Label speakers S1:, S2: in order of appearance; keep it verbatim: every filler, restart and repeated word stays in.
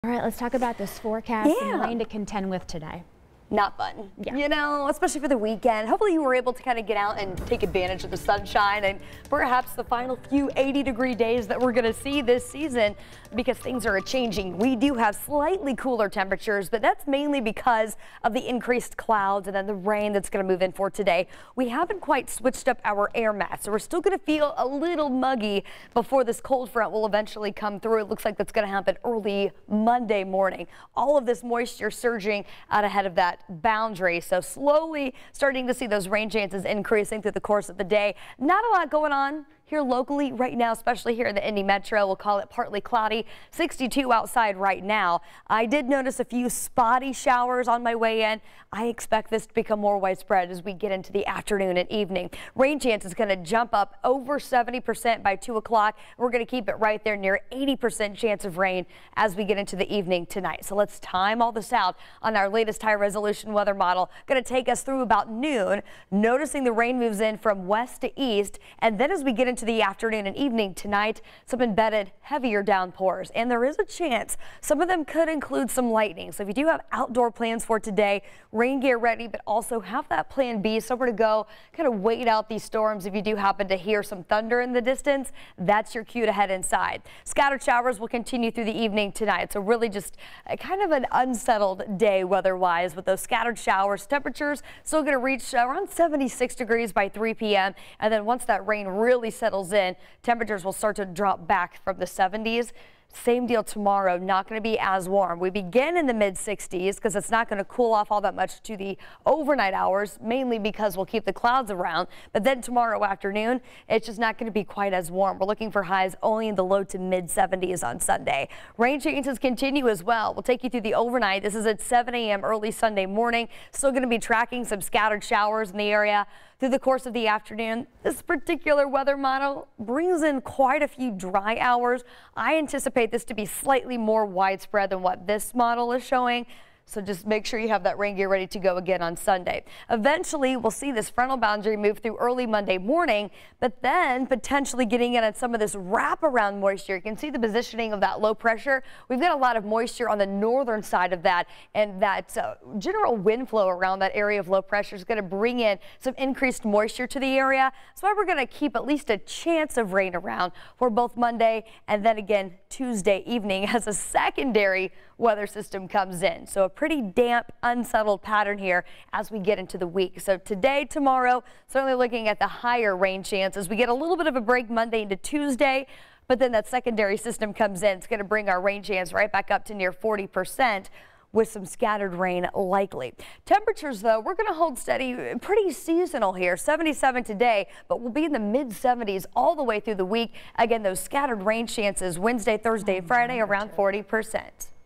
S1: All right, let's talk about this forecast
S2: Yeah.
S1: and rain to contend with today.
S2: Not fun,
S1: Yeah.
S2: you know, especially for the weekend. Hopefully you were able to kind of get out and take advantage of the sunshine and perhaps the final few eighty degree days that we're going to see this season, because things are changing. We do have slightly cooler temperatures, but that's mainly because of the increased clouds and then the rain that's going to move in for today. We haven't quite switched up our air mass, so we're still going to feel a little muggy before this cold front will eventually come through. It looks like that's going to happen early Monday morning. All of this moisture surging out ahead of that boundary, so slowly starting to see those rain chances increasing through the course of the day. Not a lot going on here locally right now, especially here in the Indy Metro. We'll call it partly cloudy, sixty-two outside right now. I did notice a few spotty showers on my way in. I expect this to become more widespread as we get into the afternoon and evening. Rain chance is going to jump up over seventy percent by two o'clock. We're going to keep it right there near eighty percent chance of rain as we get into the evening tonight. So let's time all this out on our latest high resolution weather model. Going to take us through about noon, noticing the rain moves in from west to east, and then as we get into the afternoon and evening tonight, some embedded heavier downpours, and there is a chance some of them could include some lightning. So if you do have outdoor plans for today, rain gear ready, but also have that plan B, somewhere to go, kind of wait out these storms. If you do happen to hear some thunder in the distance, that's your cue to head inside. Scattered showers will continue through the evening tonight, so really just a kind of an unsettled day weather-wise with those scattered showers. Temperatures still going to reach around seventy-six degrees by three p m and then once that rain really settles in, temperatures will start to drop back from the seventies. Same deal tomorrow, not going to be as warm. We begin in the mid sixties because it's not going to cool off all that much to the overnight hours, mainly because we'll keep the clouds around. But then tomorrow afternoon, it's just not going to be quite as warm. We're looking for highs only in the low to mid seventies on Sunday. Rain chances continue as well. We'll take you through the overnight. This is at seven a m early Sunday morning. Still going to be tracking some scattered showers in the area through the course of the afternoon. This particular weather model brings in quite a few dry hours. I anticipate this to be slightly more widespread than what this model is showing. So just make sure you have that rain gear ready to go again on Sunday. Eventually, we'll see this frontal boundary move through early Monday morning, but then potentially getting in on some of this wraparound moisture. You can see the positioning of that low pressure. We've got a lot of moisture on the northern side of that, and that uh, general wind flow around that area of low pressure is going to bring in some increased moisture to the area. So we're going to keep at least a chance of rain around for both Monday and then again Tuesday evening as a secondary weather system comes in. So a pretty damp, unsettled pattern here as we get into the week. So today, tomorrow, certainly looking at the higher rain chances. We get a little bit of a break Monday into Tuesday, but then that secondary system comes in. It's going to bring our rain chance right back up to near forty percent. With some scattered rain likely. Temperatures, though, we're going to hold steady, pretty seasonal here. seventy-seven today, but we'll be in the mid seventies all the way through the week. Again, those scattered rain chances Wednesday, Thursday, Friday around forty percent.